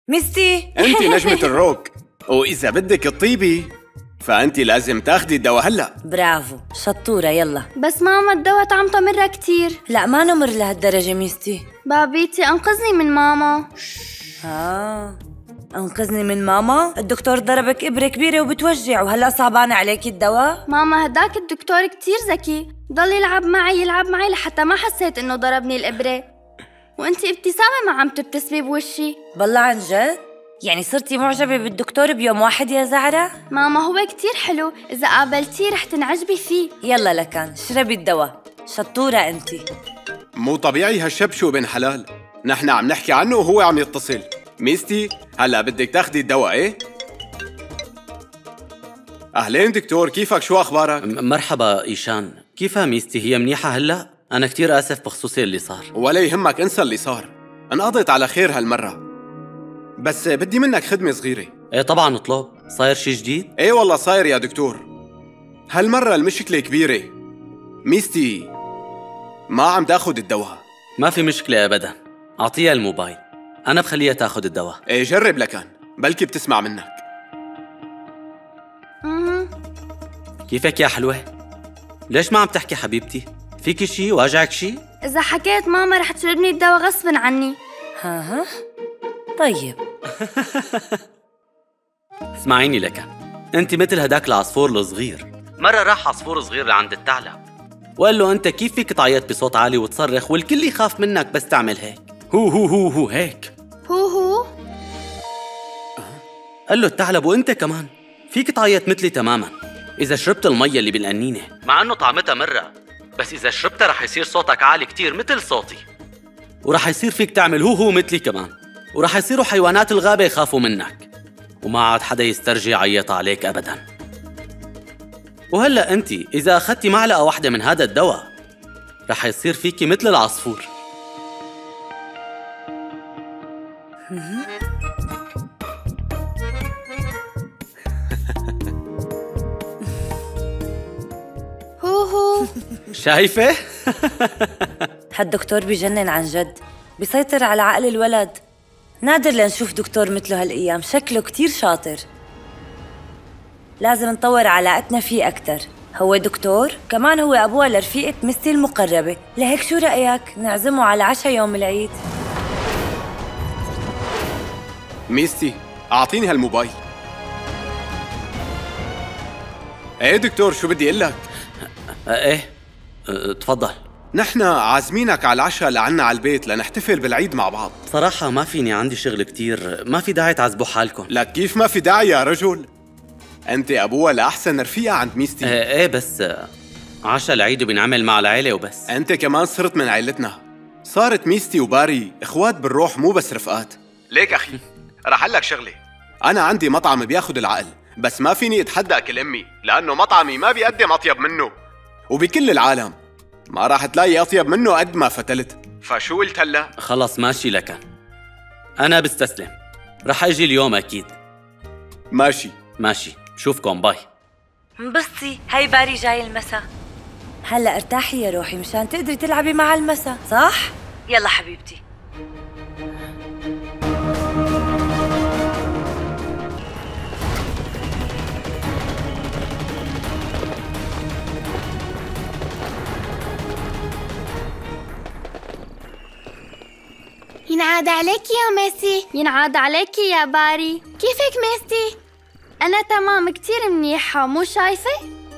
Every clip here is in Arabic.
ميستي انت نجمة الروك، واذا بدك تطيبي فانت لازم تاخدي الدواء هلا. برافو شطورة. يلا. بس ماما الدواء طعمته مرة كتير. لا ما نمر لهالدرجة ميستي. بابيتي انقذني من ماما. انقذني من ماما؟ الدكتور ضربك إبرة كبيرة وبتوجع وهلا صعبان عليكي الدواء؟ ماما هداك الدكتور كتير ذكي، ضل يلعب معي لحتى ما حسيت انه ضربني الإبرة. وانتي ابتسامة ما عم تبتسمي بوشي. بالله عن جد؟ يعني صرتي معجبة بالدكتور بيوم واحد يا زعرة؟ ماما هو كتير حلو، إذا قابلتيه رح تنعجبي فيه. يلا لكان اشربي الدواء. شطورة انتي. مو طبيعي هالشبشو بن حلال، نحن عم نحكي عنه وهو عم يتصل. ميستي هلا بدك تاخدي الدواء ايه؟ اهلين دكتور، كيفك؟ شو اخبارك؟ مرحبا ايشان، كيفها ميستي؟ هي منيحة هلا؟ أنا كتير آسف بخصوص اللي صار. ولا يهمك، انسى اللي صار، انقضت على خير هالمرة. بس بدي منك خدمة صغيرة. ايه طبعا اطلب. صاير شي جديد؟ ايه والله صاير يا دكتور. هالمرة المشكلة كبيرة، ميستي ما عم تاخد الدواء. ما في مشكلة أبدا، أعطيها الموبايل، أنا بخليها تاخد الدواء. ايه جرب لكان، بلكي بتسمع منك. كيفك يا حلوة؟ ليش ما عم تحكي حبيبتي؟ فيكي شي؟ واجعك شي؟ إذا حكيت ماما رح تشربني الدواء غصباً عني. ها طيب. اسمعيني لك، أنت مثل هداك العصفور الصغير. مرة راح عصفور صغير لعند الثعلب وقال له أنت كيف فيك تعيط بصوت عالي وتصرخ والكل يخاف منك بس تعمل هيك؟ هو هيك. هو قال له الثعلب وأنت كمان فيك تعيط مثلي تماماً إذا شربت المية اللي بالقنينة، مع أنه طعمتها مرة، بس إذا شربتها رح يصير صوتك عالي كتير مثل صوتي، ورح يصير فيك تعمل هو مثلي كمان، ورح يصيروا حيوانات الغابة يخافوا منك، وما عاد حدا يسترجي يعيط عليك أبداً. وهلأ أنت إذا أخذتي معلقة واحدة من هذا الدواء رح يصير فيكي مثل العصفور. هو شايفة؟ هالدكتور بجنن عن جد، بيسيطر على عقل الولد. نادر لنشوف دكتور مثله هالأيام، شكله كتير شاطر. لازم نطور علاقتنا فيه أكتر. هو دكتور كمان هو أبوها لرفيقة ميستي المقربة، لهيك شو رأيك نعزمه على عشاء يوم العيد؟ ميستي أعطيني هالموبايل. ايه دكتور، شو بدي اقول لك؟ ايه تفضل. نحن عازمينك على العشاء لعنا على البيت لنحتفل بالعيد مع بعض. صراحة ما فيني، عندي شغل كتير، ما في داعي تعذبوا حالكم. لك كيف ما في داعي يا رجل؟ انت ابوها لأحسن رفيقة عند ميستي. ايه بس عشاء العيد بنعمل مع العيلة وبس. انت كمان صرت من عيلتنا، صارت ميستي وباري اخوات بالروح مو بس رفقات. ليك اخي رح اقول لك شغلة، انا عندي مطعم بياخد العقل، بس ما فيني اتحدى اكل امي لانه مطعمي ما بيقدم اطيب منه، وبكل العالم ما راح تلاقي اطيب منه قد ما فتلت. فشو قلت هلا؟ خلص ماشي لك، انا بستسلم، رح اجي اليوم اكيد. ماشي بشوفكم، باي. انبسطي، هاي باري جاي المسا. هلا ارتاحي يا روحي مشان تقدري تلعبي مع المسا، صح؟ يلا حبيبتي. ينعاد عليكي يا ميسي. ينعاد عليكي يا باري. كيفك ميسي؟ أنا تمام كتير منيحة، مو شايفة؟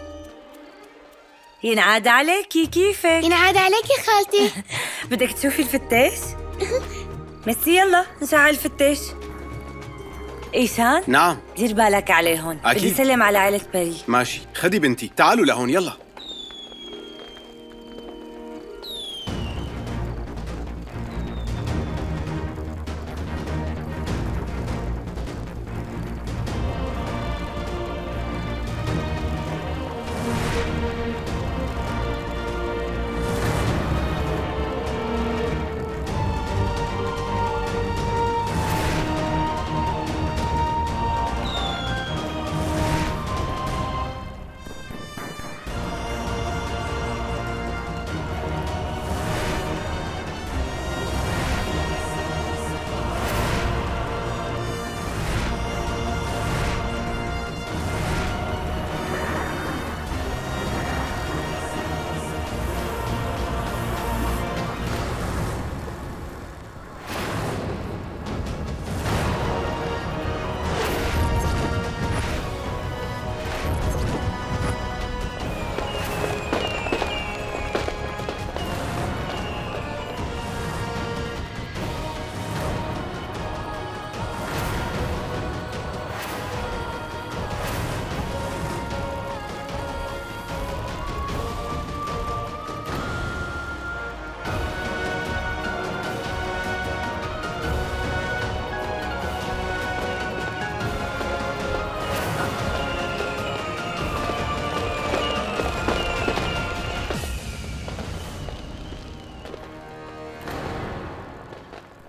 ينعاد عليكي، كيفك؟ ينعاد عليكي خالتي. بدك تشوفي الفتاش؟ ميسي يلا نشعل الفتاش. إيشان؟ نعم. دير بالك عليهم، أكيد. بدي سلم على عائلة باري. ماشي، خدي بنتي، تعالوا لهون يلا.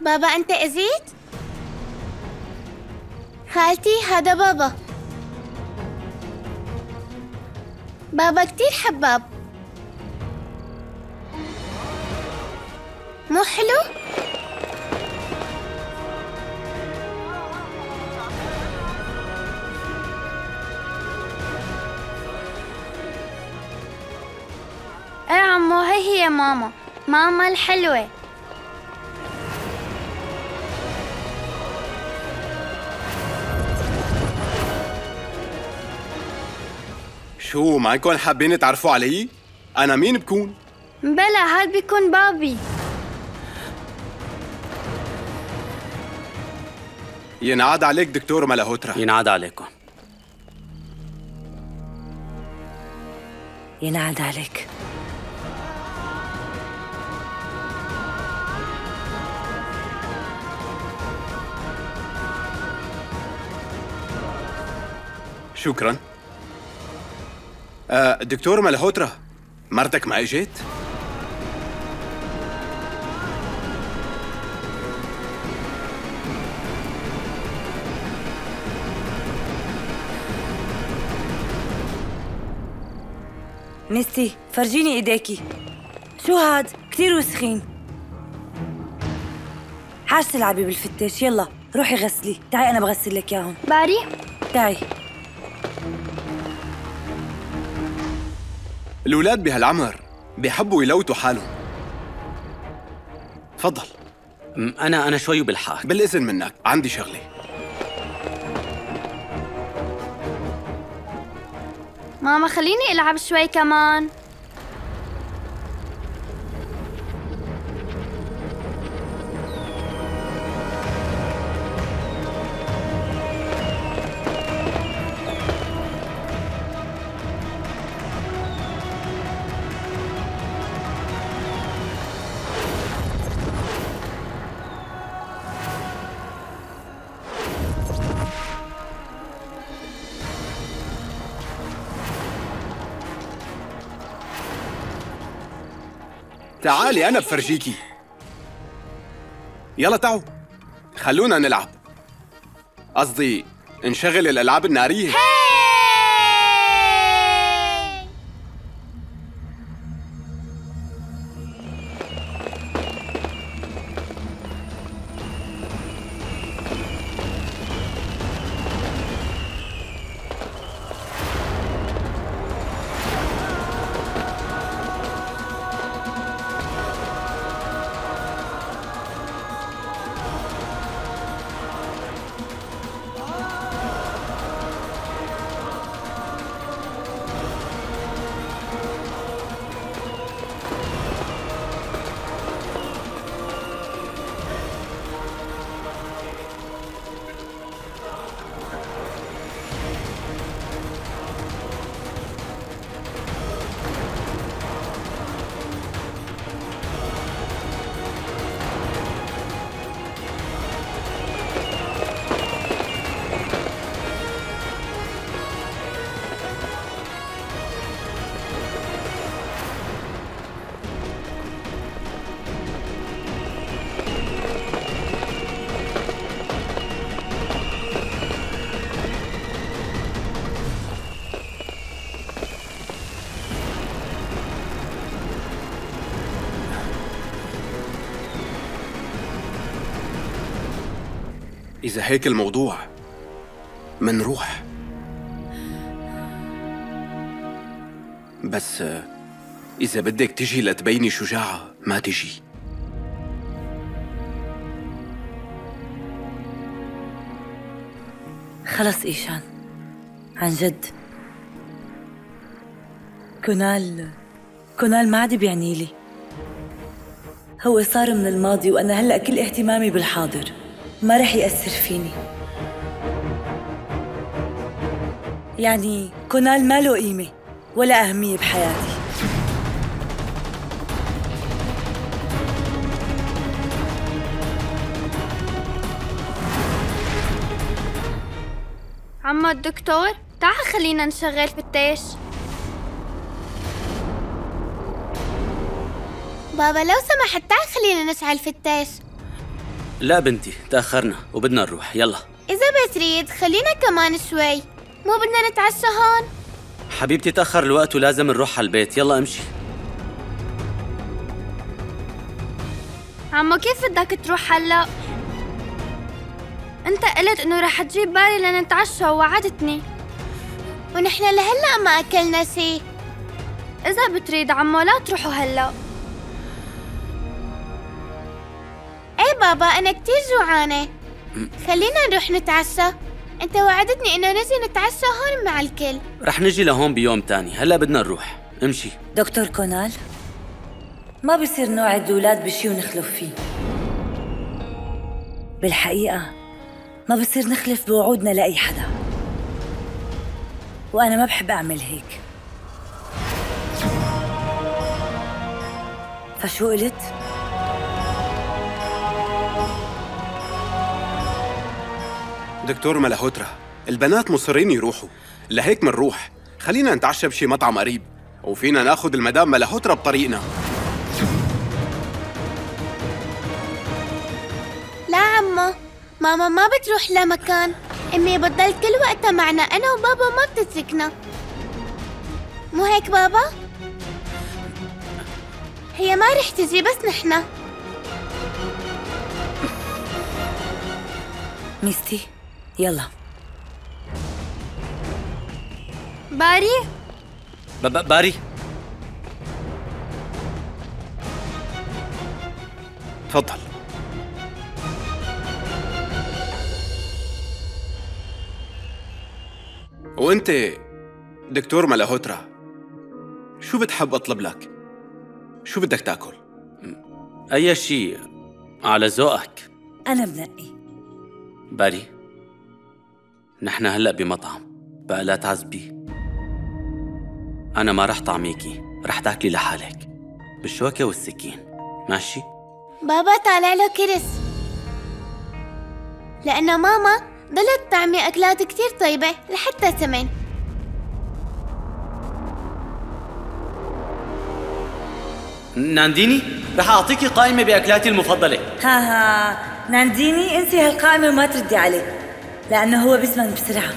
بابا أنت أذيت؟ خالتي هذا بابا. بابا كتير حباب، مو حلو؟ ايه عمو، هي ماما، ماما الحلوة. شو معكم حابين تعرفوا علي؟ أنا مين بكون؟ بلا هاد بيكون بابي. ينعاد عليك دكتور ملهوترا. ينعاد عليكم. ينعاد عليك. شكرا. دكتور ملهوترا، مرتك ما اجت؟ ميستي فرجيني ايديكي. شو هاد؟ كتير وسخين. حاج تلعبي بالفتاش، يلا روحي غسلي. تعي انا بغسل لك اياهم. باري تعي. الأولاد بهالعمر بيحبوا يلوتوا حالهم. تفضل. أنا شوي بالحاج. بالإذن منك عندي شغلة. ماما خليني ألعب شوي كمان. تعالي أنا بفرجيكي. يلا تعوا خلونا نلعب، قصدي نشغل الألعاب النارية. إذا هيك الموضوع منروح، بس إذا بدك تجي لتبيني شجاعة ما تجي. خلص إيشان، عن جد كونال ما عاد بيعني لي. هو صار من الماضي وأنا هلأ كل اهتمامي بالحاضر، ما رح يأثر فيني. يعني كونال ما له قيمة ولا أهمية بحياتي. عمو الدكتور تعال خلينا نشغل فتاش. بابا لو سمحت تعال خلينا نشعل فتاش. لا بنتي، تأخرنا وبدنا نروح، يلا. إذا بتريد خلينا كمان شوي، مو بدنا نتعشى هون؟ حبيبتي تأخر الوقت ولازم نروح على البيت، يلا امشي. عمو كيف بدك تروح هلا؟ انت قلت انه رح تجيب باري لنتعشى ووعدتني، ونحن لهلا ما اكلنا شي. اذا بتريد عمو لا تروحوا هلا. ايه بابا انا كتير جوعانة، خلينا نروح نتعشى. انت وعدتني انه نجي نتعشى هون مع الكل. رح نجي لهون بيوم تاني، هلا بدنا نروح، امشي. دكتور كونال، ما بصير نوعد الأولاد بشي ونخلف فيه. بالحقيقة ما بصير نخلف بوعودنا لأي حدا، وأنا ما بحب أعمل هيك. فشو قلت؟ دكتور ملهوترا، البنات مصرين يروحوا، لهيك منروح. خلينا نتعشى بشي مطعم قريب، وفينا ناخد المدام ملهوترا بطريقنا. لا عمو، ماما ما بتروح لمكان، امي بتضل كل وقتها معنا، انا وبابا ما بتتركنا. مو هيك بابا؟ هي ما رح تجي بس نحنا. ميستي يلا. باري؟ باري تفضل. وانت دكتور ملهوترا، شو بتحب اطلب لك؟ شو بدك تاكل؟ أي شيء على ذوقك. أنا بنقي. باري، نحن هلأ بمطعم، بقى لا تعذبي. أنا ما رح طعميكي، رح تاكلي لحالك بالشوكة والسكين، ماشي؟ بابا طالع له كرس، لأنه ماما ضلت تعمي أكلات كتير طيبة لحتى ثمن. نانديني، رح أعطيكي قائمة بأكلاتي المفضلة. ها نانديني، انسي هالقائمة وما تردي عليه، لأنه هو بيزمن بسرعة.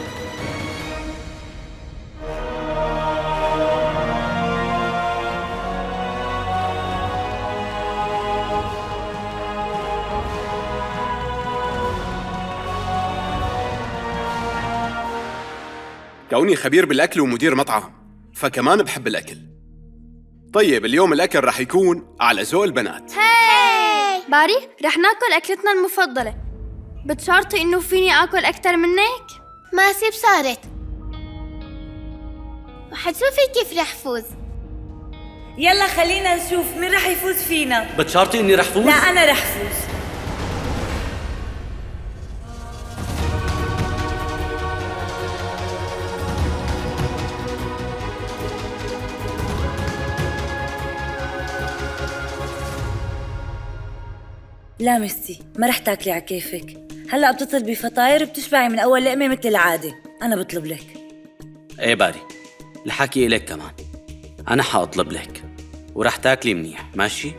كوني خبير بالأكل ومدير مطعم، فكمان بحب الأكل. طيب اليوم الأكل رح يكون على ذوق البنات. هاي باري، رح ناكل أكلتنا المفضلة. بتشارطي إنه فيني آكل أكتر منك؟ ماشي بشارط، وحتشوفي كيف رح فوز. يلا خلينا نشوف مين رح يفوز فينا. بتشارطي إني رح فوز؟ لا أنا رح فوز. لا ميستي، ما رح تاكلي على كيفك. هلأ بتطلبي فطاير وبتشبعي من أول لقمة مثل العادة. أنا بطلب لك. ايه باري، الحكي إلك كمان. أنا حأطلب لك ورح تاكلي منيح، ماشي؟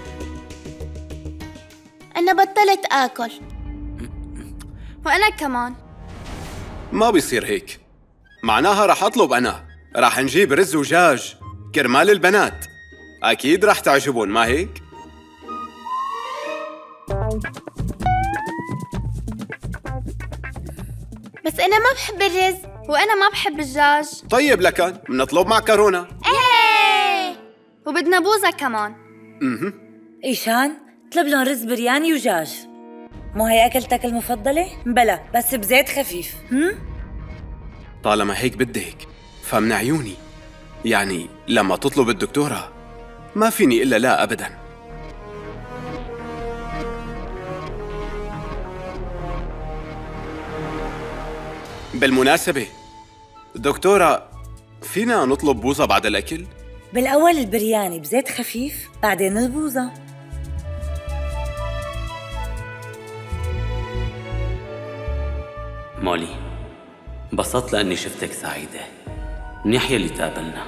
أنا بطلت آكل. وأنا كمان. ما بيصير هيك، معناها رح أطلب أنا. رح نجيب رز ودجاج كرمال البنات، أكيد رح تعجبون، ما هيك؟ بس أنا ما بحب الرز، وأنا ما بحب الدجاج. طيب لكن بنطلب معكرونة. ايه، وبدنا بوزة كمان. إيشان، طلب لهم رز برياني ودجاج. مو هي أكلتك المفضلة؟ بلا، بس بزيت خفيف. طالما هيك بدك فمن عيوني، يعني لما تطلب الدكتورة ما فيني إلا لا أبداً. بالمناسبة دكتورة، فينا نطلب بوظة بعد الأكل؟ بالأول البرياني بزيت خفيف، بعدين البوظة. مولي، انبسطت لأني شفتك سعيدة. منيح يلي تقابلنا.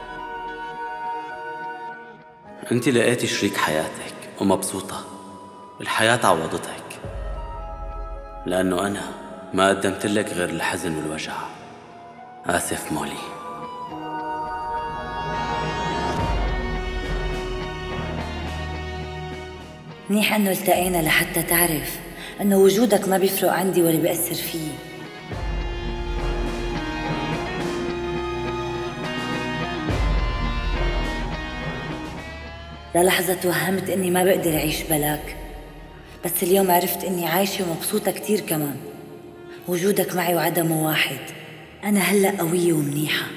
أنت لقيتي شريك حياتك ومبسوطة، الحياة عوضتك، لأنه أنا ما قدمت لك غير الحزن والوجع. آسف مولي. منيح انه التقينا لحتى تعرف انه وجودك ما بيفرق عندي ولا بيأثر فيي. للحظة توهمت اني ما بقدر اعيش بلاك، بس اليوم عرفت اني عايشة ومبسوطة كتير كمان. وجودك معي وعدمه واحد. انا هلأ قوية ومنيحة.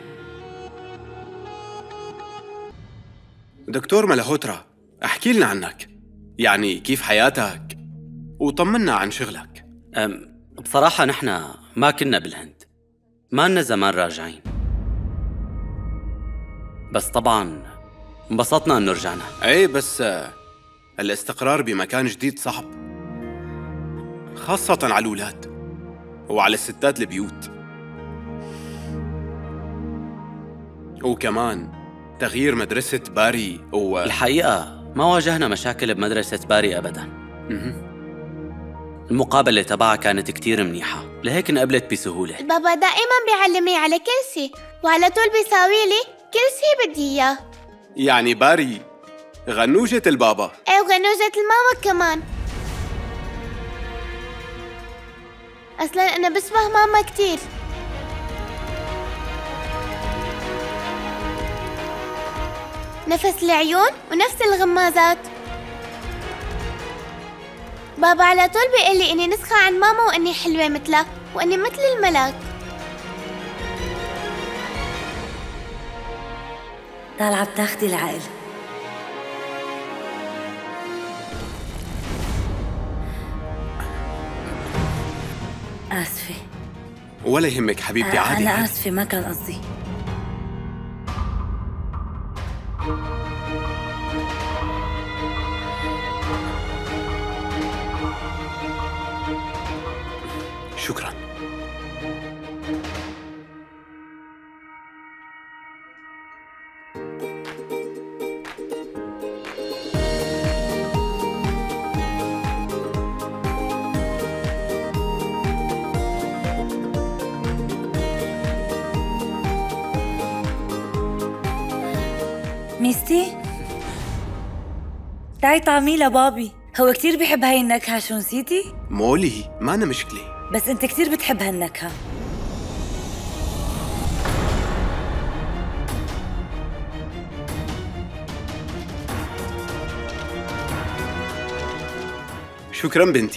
دكتور ملهوترا، احكي لنا عنك، يعني كيف حياتك وطمنا عن شغلك. بصراحة نحن ما كنا بالهند، ما لنا زمان راجعين، بس طبعا انبسطنا انه رجعنا. ايه بس الاستقرار بمكان جديد صعب، خاصة على الأولاد وعلى الستات البيوت، وكمان تغيير مدرسة باري الحقيقة ما واجهنا مشاكل بمدرسة باري أبداً. المقابلة تبعها كانت كتير منيحة، لهيك انقبلت بسهولة. بابا دائما بيعلمني على كل شيء، وعلى طول بيساوي لي كل شيء بدي إياه. يعني باري غنوجة البابا. ايه وغنوجة الماما كمان. اصلا انا بشبه ماما كتير. نفس العيون ونفس الغمازات. بابا على طول بيقول لي اني نسخة عن ماما واني حلوة مثلها واني مثل الملاك. طالعة بتاخدي العقل. آسفة. ولا يهمك حبيبتي، عادي. أنا آسفة، ما كان قصدي. شكراً. ميستي، تعي طعمي لبابي، هو كتير بيحب هاي النكهة. شو نسيتي؟ مولي ما أنا مشكلة، بس انت كتير بتحب هالنكهة. شكراً بنتي.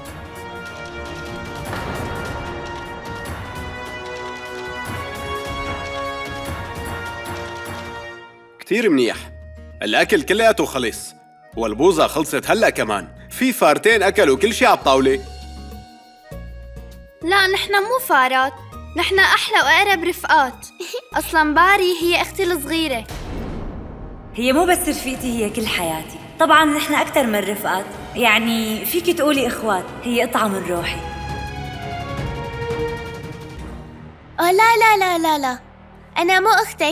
كتير منيح، الأكل كلياته خلص، والبوظة خلصت هلأ كمان، في فارتين أكلوا كل شي على الطاولة. لا نحن مو فارات، نحن أحلى وأقرب رفقات. أصلاً باري هي أختي الصغيرة. هي مو بس رفيقتي، هي كل حياتي. طبعاً نحن أكتر من رفقات، يعني فيك تقولي إخوات، هي قطعة من روحي. لا لا لا لا لا، أنا مو أختك.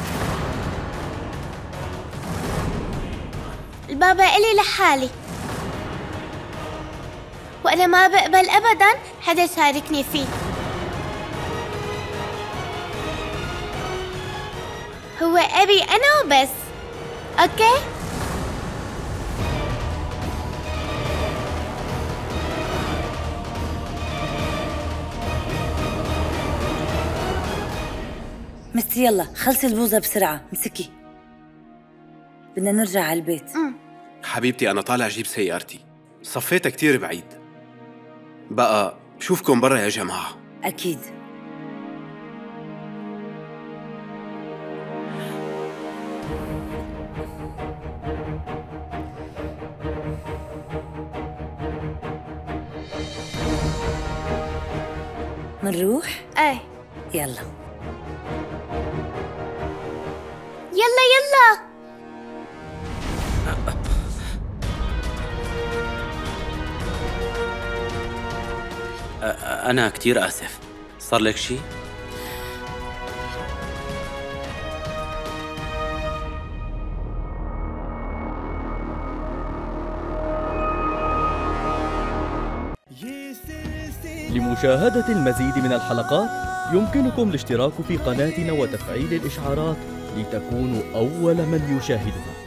البابا إلي لحالي، وأنا ما بقبل أبداً حدا يشاركني فيه. هو أبي أنا وبس، أوكي؟ مستي يلا خلصي البوظة بسرعة، مسكي، بدنا نرجع على البيت. حبيبتي أنا طالع أجيب سيارتي، صفيتها كتير بعيد. بقى بشوفكم برا يا جماعة. أكيد. منروح؟ ايه يلا يلا يلا. أنا كتير آسف، صار لك شي؟ لمشاهدة المزيد من الحلقات يمكنكم الاشتراك في قناتنا وتفعيل الإشعارات لتكونوا أول من يشاهدها.